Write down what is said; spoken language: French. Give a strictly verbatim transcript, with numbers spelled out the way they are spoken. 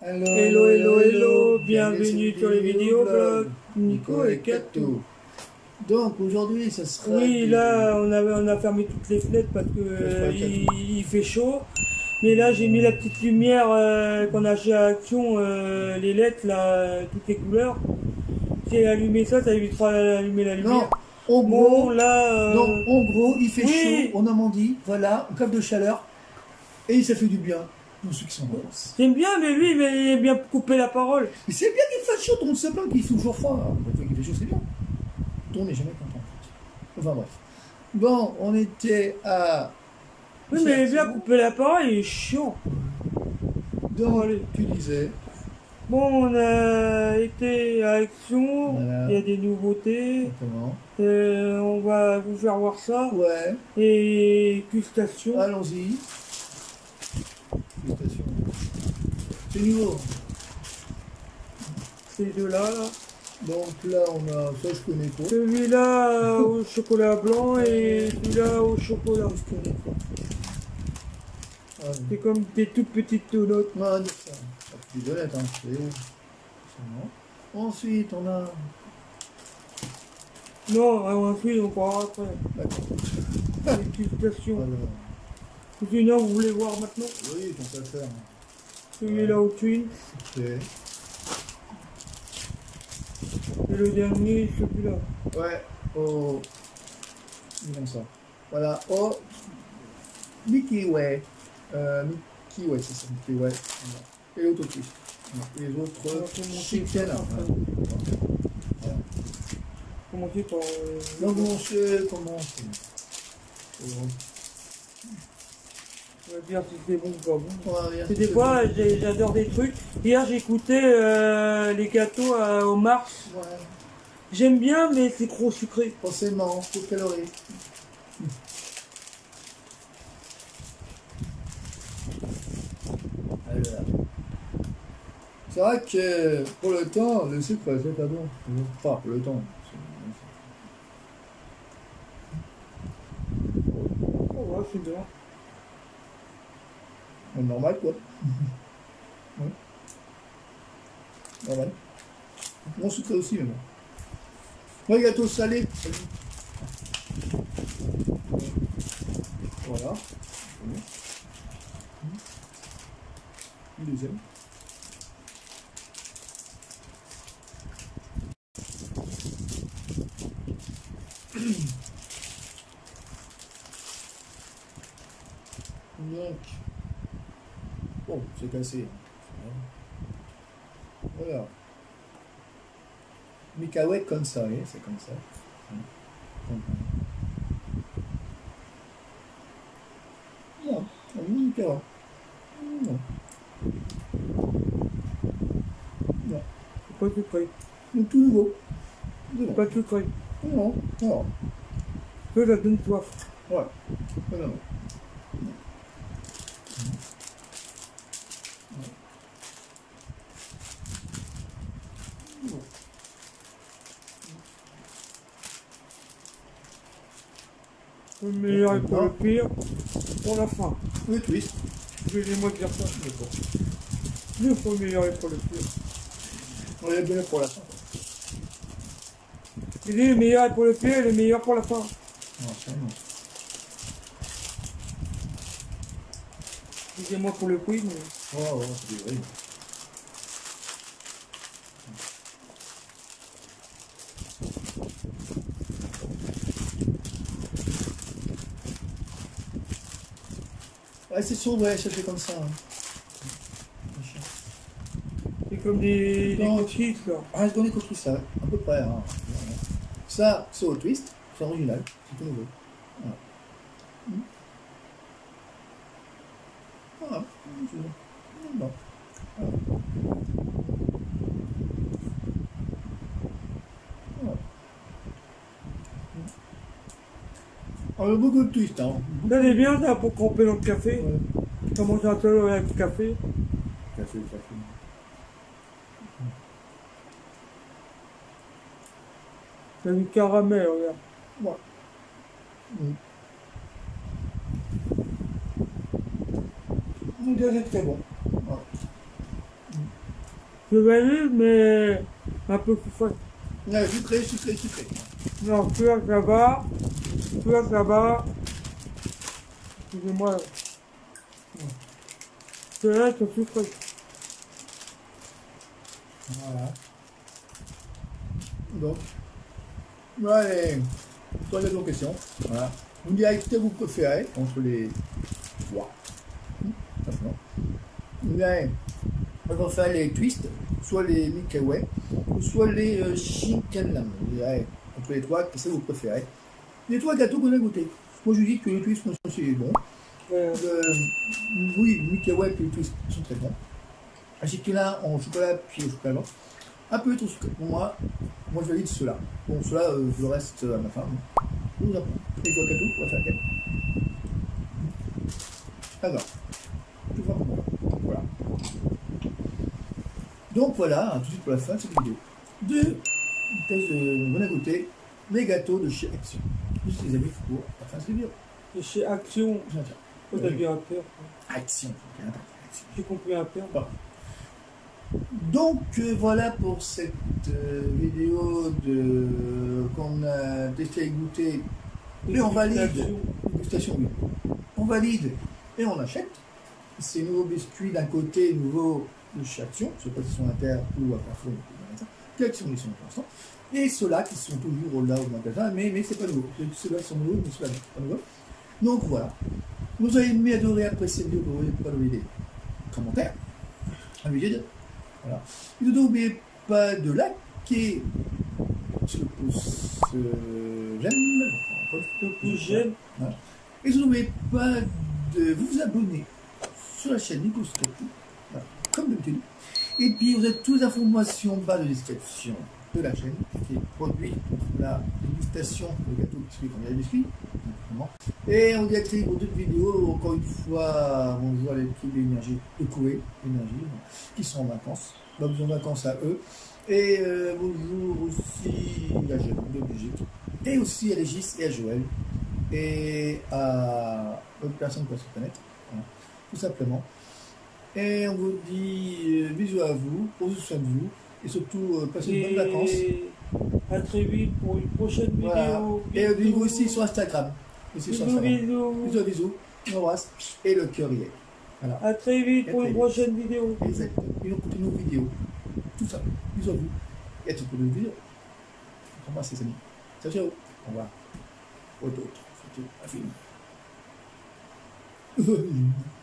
Hello, Hello, hello, hello, bienvenue sur les vidéoblogs, Nico et Kato. Donc aujourd'hui, ça sera... Oui, du... là, on a, on a fermé toutes les fenêtres parce que euh, il, il fait chaud. Mais là, j'ai mis la petite lumière euh, qu'on a chez Action, euh, les L E D, là, toutes les couleurs. Si elle allumé ça, ça évitera d'allumer la lumière. Non, en gros, bon, là, euh... donc, en gros, il fait oui. chaud en Normandie, voilà, on cap de chaleur, et ça fait du bien pour ceux qui sont en vacances. J'aime bien, mais lui, mais il aime bien couper la parole. Mais c'est bien qu'il fasse chaud, tout le monde se plaint qu'il fait toujours froid. Quand il fait chaud, c'est bien. On n'est jamais content. Enfin bref. Bon, on était à... Oui, mais il aime bien couper la parole, il est chiant. Donc, bon, allez. tu disais... Bon, on a été à Action, Voilà. il y a des nouveautés. Euh, on va vous faire voir ça. Ouais. Et Custation. Allons-y. Custation. C'est nouveau. Ces deux-là. Là. Donc là, on a... Ça, je connais pas. Celui-là au chocolat blanc et celui-là au chocolat. Je connais pas. Ah, oui. C'est comme des toutes petites donuts. Non, dire ça. Des donuts, hein. C'est bon. Ensuite, on a... Non, ensuite, on parlera après. D'accord. Custation. Sinon, vous voulez voir maintenant? Oui, tant qu'à faire. Celui-là au twin. Ok. Et le dernier, celui-là. Ouais, au... Disons ça. Voilà, au... Mickey Way. Euh, Mickey Way, c'est ça, Mickey Way. Et l'autre twist. Et les autres chicken. Voilà. Commencer par... Euh, Donc, on se commence. On va dire si c'est bon ou pas bon. Ouais, et des fois, bon. J'adore des trucs. Hier, j'écoutais euh, les gâteaux euh, au Mars. Ouais. J'aime bien, mais c'est trop sucré. Forcément, trop de calories. C'est vrai que pour le temps, le sucre, c'est pas bon. Enfin, pour le temps. Oh, ouais, c'est bien. Normal, quoi. Ouais. Normal. Bon sucré aussi, mais bon. Moi, gâteau salé. Voilà. Le deuxième. Donc, bon, c'est cassé. Voilà. Micaouette comme ça, oui, c'est comme ça. Non, non, non. Non. Non. C'est pas sucré. C'est tout nouveau. C'est pas sucré. Non, non. Que ça donne soif. Ouais. Non, non. Le meilleur est pour le pire, pour la fin. Le twist. Excusez-moi de dire ça. Le pour le meilleur est pour le pire. On est bien pour la fin. Je dis le meilleur est pour le pire et le meilleur pour la fin. Non, ça non. Excusez-moi pour le quiz, mais... Oh, oh, c'est vrai. Ouais, c'est sûr, ouais, ça fait comme ça. Hein. C'est comme des, des coquilles, quoi. Ah, je connais construit ça, à peu près. Hein. Ça, c'est au twist, c'est original, c'est tout nouveau. Voilà. Mmh. Voilà. Bon. Voilà. Voilà. On a beaucoup de twists, hein. Ça c'est bien ça pour tremper dans le café. Ouais. Comment ça s'appelle avec le café? Café, café. C'est du caramel, regarde. Ouais. Mmh. C'est très bon. Voilà. Mmh. Je valide, mais un peu plus frais. Ouais, sucré, sucré, sucré. Non, celui-là, ça va. Celui-là, ça va. Excusez-moi. Celui-là, c'est sucré. Voilà. Donc, allez, trois gâteaux en question. Voilà. Vous me direz que vous préférez entre les trois. Maintenant. Vous me direz, on va faire les twists, soit les Mickey Way, ou soit les euh, Shinkanlam. Vous direz, entre les trois, qu'est-ce que vous préférez? Les trois gâteaux qu'on a goûtés. Moi, je dis que les twists, c'est bon. Euh, le, oui, Mickey Way et les twists sont très bons. Un Shinkanlam en chocolat, puis au chocolat blanc. Un peu trop sucré. Pour moi, moi je valide cela. Bon, cela, euh, je le reste à ma fin. Je vous apprends. Les trois gâteaux, on va faire quel? Alors, tout va pour moi. Voilà. Donc voilà, tout de suite pour la fin de cette vidéo. Deux tests de bon à goûter, les gâteaux de chez Action. Juste les amis pour la fin de cette vidéo. De chez Action. Oh, t'as bien un père. Action. J'ai compris un père. Bon. Donc euh, voilà pour cette euh, vidéo de qu'on a testé et goûté. Et on valide. Dégustation, oui. On valide et on achète. Ces nouveaux biscuits d'un côté, nouveaux de chez Action, je ne sais pas si sont inter ou à Carrefour, quels sont les sont pour l'instant. Et ceux-là qui sont toujours là au magasin, mais, mais c'est pas nouveau. Ceux-là sont nouveaux, mais ceux-là pas nouveau. Donc voilà. Vous avez aimé, adoré, apprécié cette vidéo, vous n'oubliez pas de des commentaires. Habitude. Voilà. Et n'oubliez pas de liker sur le pouce euh, j'aime. Le pouce j'aime. Voilà. Et n'oubliez pas de vous abonner sur la chaîne Nico Scotty, voilà, comme d'habitude. Et puis vous avez toutes les informations en bas de description de la chaîne qui produit la dégustation de gâteaux biscuits comme il y a des biscuits. Et on dirait pour d'autres vidéos, encore une fois, on voit les trucs d'énergie, de Koé, énergie, qui sont en vacances. Pas besoin de vacances à eux. Et euh, bonjour aussi à Jérôme de Belgique. Et aussi à Régis et à Joël. Et à d'autres personnes de cette planète. Voilà, tout simplement. Et on vous dit euh, bisous à vous, prenez soin de vous. Et surtout, euh, passez de bonnes vacances. À très vite pour une prochaine vidéo. Voilà. Et bisous aussi sur Instagram. Aussi bisous, sur Instagram. bisous. Bisous, bisous. On embrasse. Et le cœur y est. Voilà. À très vite pour une prochaine vidéo. Exactement. Et on continue nos vidéos. Tout ça. Bisous à vous. Et à toutes nos vidéos. On embrasse les amis. Ciao, ciao. Au revoir. Au d'autres. C'était un film.